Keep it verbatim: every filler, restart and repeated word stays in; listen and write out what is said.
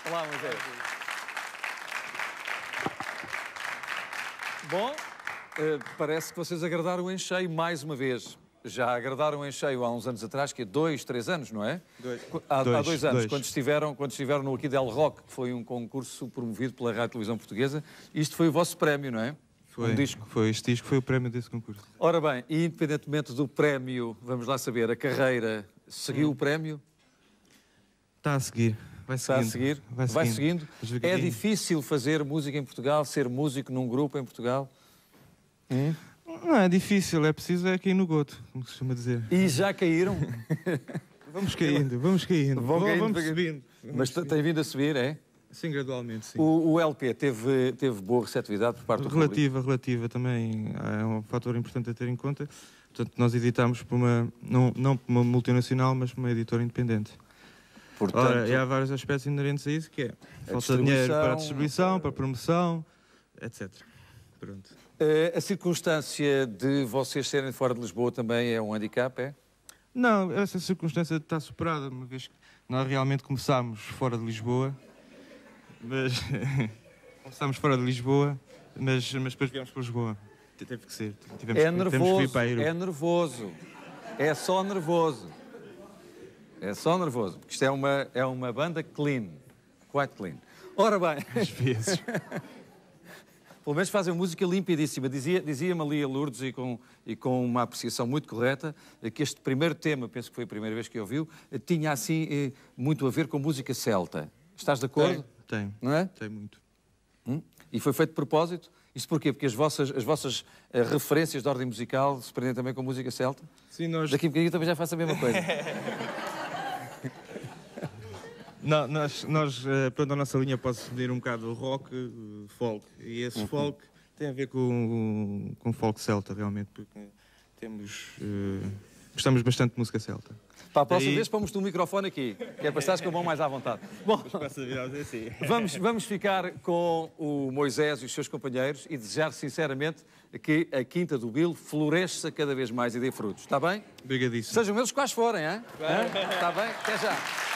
Olá, Moisés. Bom, uh, parece que vocês agradaram em cheio mais uma vez. Já agradaram em cheio há uns anos atrás, que é dois, três anos, não é? Dois. Há dois, há dois anos, dois. Quando, estiveram, quando estiveram no Aqui Del Rock, que foi um concurso promovido pela Rádio e Televisão Portuguesa. Isto foi o vosso prémio, não é? Foi, um disco. Foi, este disco foi o prémio desse concurso. Ora bem, e independentemente do prémio, vamos lá saber, a carreira seguiu hum. o prémio? Está a seguir. Vai seguindo. Está a seguir? Vai, Vai seguindo. seguindo. É difícil fazer música em Portugal, ser músico num grupo em Portugal? Hum? Não é difícil, é preciso é cair no goto, como se costuma dizer. E já caíram? Vamos caindo, vamos caindo. Vão caindo vamos subindo. Vamos Mas subindo. Tem vindo a subir, é? Sim, gradualmente, sim. O, o L P teve, teve boa receptividade por parte do público? Relativa, relativa também é um fator importante a ter em conta. Portanto, nós editámos por uma, não, não por uma multinacional, mas por uma editora independente. Portanto, Ora, e há vários aspectos inerentes a isso, que é a falta de dinheiro para a distribuição, para a promoção, etcétera. Pronto. Uh, a circunstância de vocês serem fora de Lisboa também é um handicap, é? Não, essa circunstância está superada, uma vez que nós realmente começámos fora de Lisboa, mas começámos fora de Lisboa, mas, mas depois viemos para Lisboa. Teve que ser. Tivemos, é nervoso, tivemos que vir para a é nervoso. É só nervoso. É só nervoso, porque isto é uma, é uma banda clean, quite clean. Ora bem... Às vezes... Pelo menos fazem música limpidíssima. Dizia, dizia-me ali a Lourdes, e com, e com uma apreciação muito correta, que este primeiro tema, penso que foi a primeira vez que ouviu, tinha assim muito a ver com música celta. Estás de acordo? Tem, tem. Não é? Tem muito. Hum? E foi feito de propósito? Isto porquê? Porque as vossas, as vossas uh, referências de ordem musical se prendem também com música celta? Sim, nós... Daqui a bocadinho também já faço a mesma coisa. Não, nós, nós, pronto, a nossa linha pode pedir um bocado rock, folk, e esse uhum. folk tem a ver com, com folk celta, realmente, porque temos, uh, gostamos bastante de música celta. Para a próxima Daí... vez pomos-te um microfone aqui, que é para estares com a mão mais à vontade. Bom, vamos, vamos ficar com o Moisés e os seus companheiros e desejar sinceramente que a Quinta do Bil floresça cada vez mais e dê frutos, está bem? Obrigadíssimo. Sejam eles quais forem, hein? Está bem? Até já.